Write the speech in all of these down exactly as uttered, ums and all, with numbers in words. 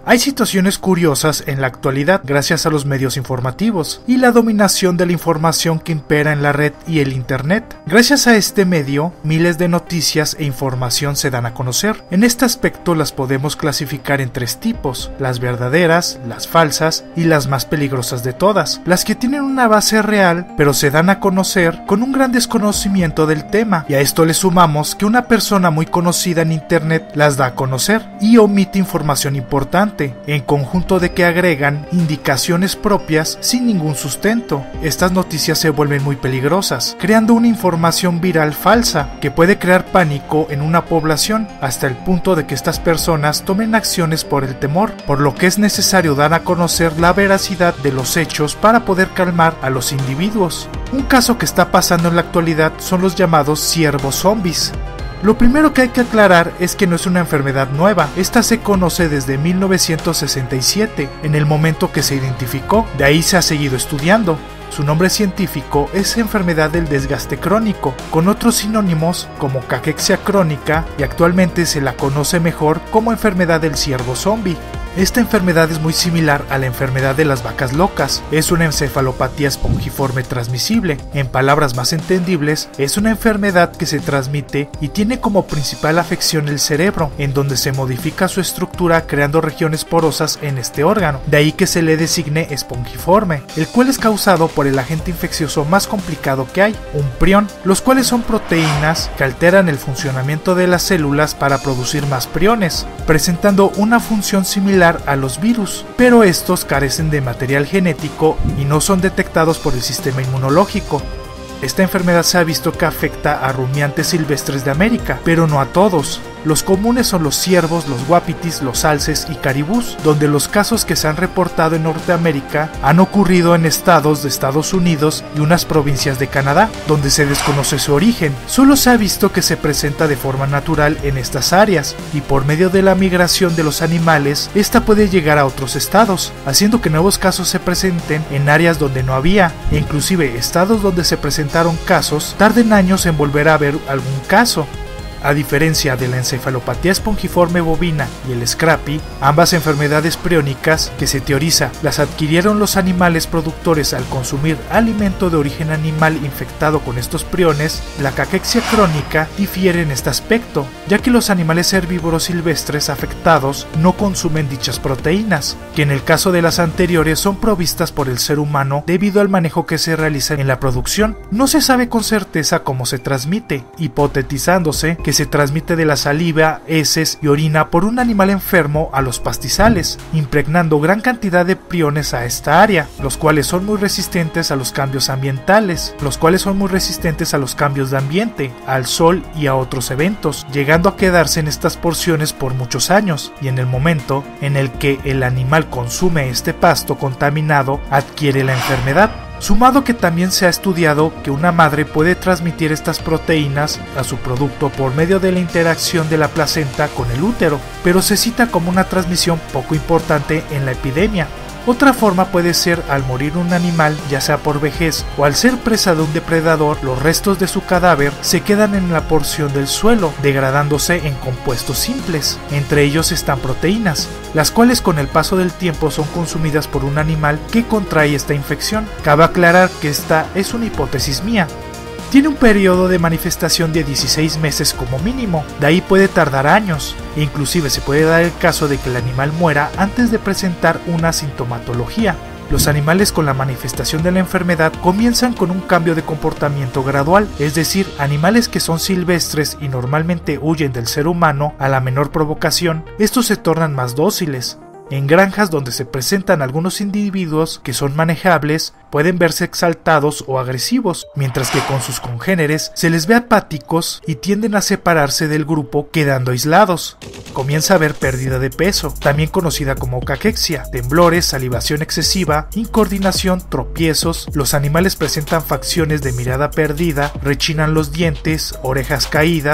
Hay situaciones curiosas en la actualidad gracias a los medios informativos y la dominación de la información que impera en la red y el internet. Gracias a este medio, miles de noticias e información se dan a conocer. En este aspecto las podemos clasificar en tres tipos: las verdaderas, las falsas y las más peligrosas de todas, las que tienen una base real pero se dan a conocer con un gran desconocimiento del tema, y a esto le sumamos que una persona muy conocida en internet las da a conocer y omite información importante, en conjunto de que agregan indicaciones propias sin ningún sustento. Estas noticias se vuelven muy peligrosas, creando una información viral falsa que puede crear pánico en una población hasta el punto de que estas personas tomen acciones por el temor, por lo que es necesario dar a conocer la veracidad de los hechos para poder calmar a los individuos. Un caso que está pasando en la actualidad son los llamados ciervos zombies. Lo primero que hay que aclarar es que no es una enfermedad nueva. Esta se conoce desde mil novecientos sesenta y siete, en el momento que se identificó. De ahí se ha seguido estudiando. Su nombre científico es enfermedad del desgaste crónico, con otros sinónimos como caquexia crónica, y actualmente se la conoce mejor como enfermedad del ciervo zombie. Esta enfermedad es muy similar a la enfermedad de las vacas locas. Es una encefalopatía espongiforme transmisible. En palabras más entendibles, es una enfermedad que se transmite y tiene como principal afección el cerebro, en donde se modifica su estructura creando regiones porosas en este órgano. De ahí que se le designe espongiforme, el cual es causado por el agente infeccioso más complicado que hay, un prión, los cuales son proteínas que alteran el funcionamiento de las células para producir más priones, presentando una función similar a los virus, pero estos carecen de material genético y no son detectados por el sistema inmunológico. Esta enfermedad se ha visto que afecta a rumiantes silvestres de América, pero no a todos. Los comunes son los ciervos, los guapitis, los alces y caribús, donde los casos que se han reportado en Norteamérica han ocurrido en estados de Estados Unidos y unas provincias de Canadá, donde se desconoce su origen. Solo se ha visto que se presenta de forma natural en estas áreas, y por medio de la migración de los animales, esta puede llegar a otros estados, haciendo que nuevos casos se presenten en áreas donde no había, e inclusive estados donde se presentaron casos tarden años en volver a haber algún caso. A diferencia de la encefalopatía espongiforme bovina y el scrappy, ambas enfermedades priónicas que se teoriza las adquirieron los animales productores al consumir alimento de origen animal infectado con estos priones, la caquexia crónica difiere en este aspecto, ya que los animales herbívoros silvestres afectados no consumen dichas proteínas, que en el caso de las anteriores son provistas por el ser humano debido al manejo que se realiza en la producción. No se sabe con certeza cómo se transmite, hipotetizándose que se transmite de la saliva, heces y orina por un animal enfermo a los pastizales, impregnando gran cantidad de priones a esta área, los cuales son muy resistentes a los cambios ambientales, los cuales son muy resistentes a los cambios de ambiente, al sol y a otros eventos, llegando a quedarse en estas porciones por muchos años, y en el momento en el que el animal consume este pasto contaminado, adquiere la enfermedad. Sumado que también se ha estudiado que una madre puede transmitir estas proteínas a su producto por medio de la interacción de la placenta con el útero, pero se cita como una transmisión poco importante en la epidemia. Otra forma puede ser al morir un animal, ya sea por vejez o al ser presa de un depredador, los restos de su cadáver se quedan en la porción del suelo, degradándose en compuestos simples. Entre ellos están proteínas, las cuales con el paso del tiempo son consumidas por un animal que contrae esta infección. Cabe aclarar que esta es una hipótesis mía. Tiene un periodo de manifestación de dieciséis meses como mínimo, de ahí puede tardar años, e inclusive se puede dar el caso de que el animal muera antes de presentar una sintomatología. Los animales con la manifestación de la enfermedad comienzan con un cambio de comportamiento gradual, es decir, animales que son silvestres y normalmente huyen del ser humano a la menor provocación, estos se tornan más dóciles. En granjas donde se presentan algunos individuos que son manejables, pueden verse exaltados o agresivos, mientras que con sus congéneres se les ve apáticos y tienden a separarse del grupo quedando aislados. Comienza a haber pérdida de peso, también conocida como caquexia, temblores, salivación excesiva, incoordinación, tropiezos, los animales presentan facciones de mirada perdida, rechinan los dientes, orejas caídas,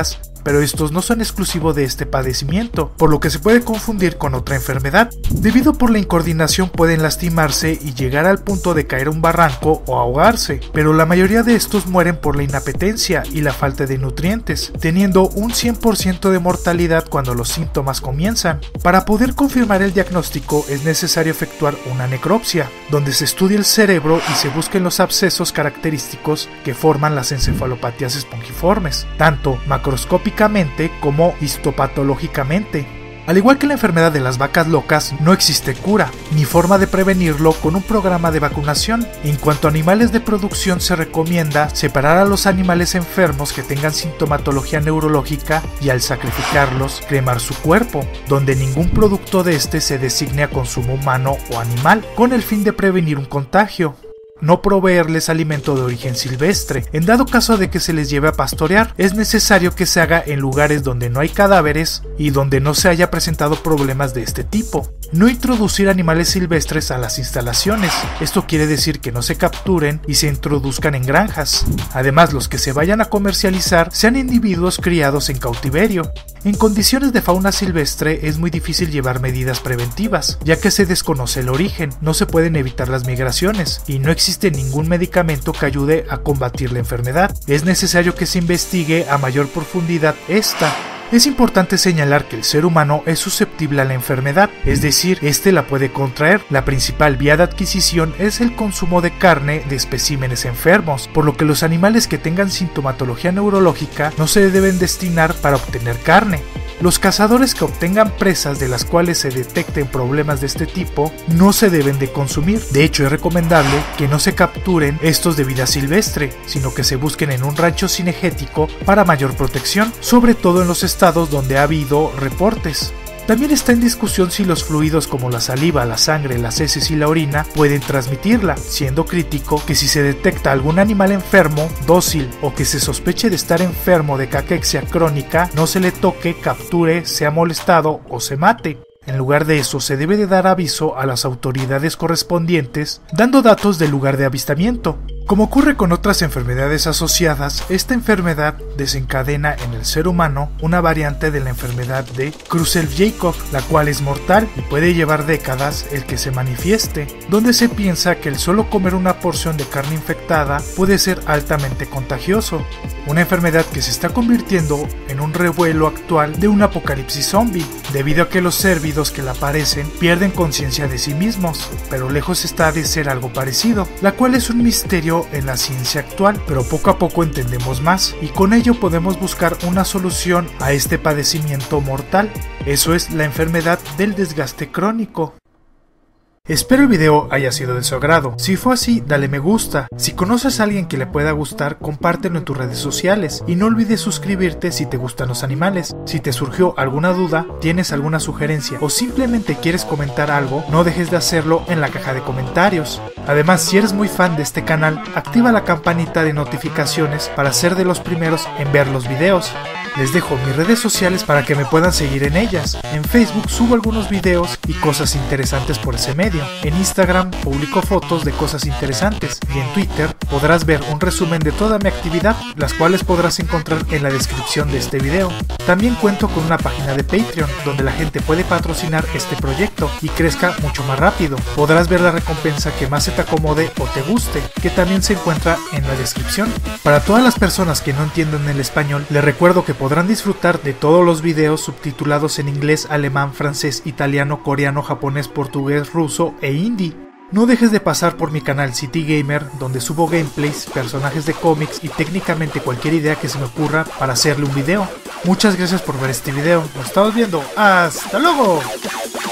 pero estos no son exclusivos de este padecimiento, por lo que se puede confundir con otra enfermedad. Debido por la incoordinación pueden lastimarse y llegar al punto de caer a un barranco o ahogarse, pero la mayoría de estos mueren por la inapetencia y la falta de nutrientes, teniendo un cien por ciento de mortalidad cuando los síntomas comienzan. Para poder confirmar el diagnóstico es necesario efectuar una necropsia, donde se estudia el cerebro y se busquen los abscesos característicos que forman las encefalopatías espongiformes, tanto macroscópicamente como histopatológicamente. Al igual que la enfermedad de las vacas locas, no existe cura, ni forma de prevenirlo con un programa de vacunación. En cuanto a animales de producción, se recomienda separar a los animales enfermos que tengan sintomatología neurológica y al sacrificarlos, cremar su cuerpo, donde ningún producto de este se designe a consumo humano o animal, con el fin de prevenir un contagio. No proveerles alimento de origen silvestre. En dado caso de que se les lleve a pastorear, es necesario que se haga en lugares donde no hay cadáveres y donde no se haya presentado problemas de este tipo. No introducir animales silvestres a las instalaciones. Esto quiere decir que no se capturen y se introduzcan en granjas. Además, los que se vayan a comercializar sean individuos criados en cautiverio. En condiciones de fauna silvestre es muy difícil llevar medidas preventivas, ya que se desconoce el origen, no se pueden evitar las migraciones y no existe ningún medicamento que ayude a combatir la enfermedad. Es necesario que se investigue a mayor profundidad esta. Es importante señalar que el ser humano es susceptible a la enfermedad, es decir, este la puede contraer. La principal vía de adquisición es el consumo de carne de especímenes enfermos, por lo que los animales que tengan sintomatología neurológica no se deben destinar para obtener carne. Los cazadores que obtengan presas de las cuales se detecten problemas de este tipo no se deben de consumir. De hecho, es recomendable que no se capturen estos de vida silvestre, sino que se busquen en un rancho cinegético para mayor protección, sobre todo en los estados donde ha habido reportes. También está en discusión si los fluidos como la saliva, la sangre, las heces y la orina pueden transmitirla, siendo crítico que si se detecta algún animal enfermo, dócil o que se sospeche de estar enfermo de caquexia crónica, no se le toque, capture, sea molestado o se mate. En lugar de eso, se debe de dar aviso a las autoridades correspondientes, dando datos del lugar de avistamiento. Como ocurre con otras enfermedades asociadas, esta enfermedad desencadena en el ser humano una variante de la enfermedad de Creutzfeldt-Jakob, la cual es mortal y puede llevar décadas el que se manifieste, donde se piensa que el solo comer una porción de carne infectada puede ser altamente contagioso. Una enfermedad que se está convirtiendo en un revuelo actual de un apocalipsis zombie, debido a que los cérvidos que la padecen pierden conciencia de sí mismos, pero lejos está de ser algo parecido, la cual es un misterio en la ciencia actual, pero poco a poco entendemos más y con ello podemos buscar una solución a este padecimiento mortal. Eso es la enfermedad del desgaste crónico. Espero el video haya sido de su agrado. Si fue así, dale me gusta. Si conoces a alguien que le pueda gustar, compártelo en tus redes sociales. Y no olvides suscribirte si te gustan los animales. Si te surgió alguna duda, tienes alguna sugerencia o simplemente quieres comentar algo, no dejes de hacerlo en la caja de comentarios. Además, si eres muy fan de este canal, activa la campanita de notificaciones para ser de los primeros en ver los videos. Les dejo mis redes sociales para que me puedan seguir en ellas. En Facebook subo algunos videos y cosas interesantes por ese medio. En Instagram publico fotos de cosas interesantes. Y en Twitter podrás ver un resumen de toda mi actividad, las cuales podrás encontrar en la descripción de este video. También cuento con una página de Patreon, donde la gente puede patrocinar este proyecto y crezca mucho más rápido. Podrás ver la recompensa que más se te acomode o te guste, que también se encuentra en la descripción. Para todas las personas que no entienden el español, les recuerdo que podrán disfrutar de todos los videos subtitulados en inglés, alemán, francés, italiano, coreano, japonés, portugués, ruso e hindi. No dejes de pasar por mi canal City Gamer, donde subo gameplays, personajes de cómics y técnicamente cualquier idea que se me ocurra para hacerle un video. Muchas gracias por ver este video, nos estamos viendo, ¡hasta luego!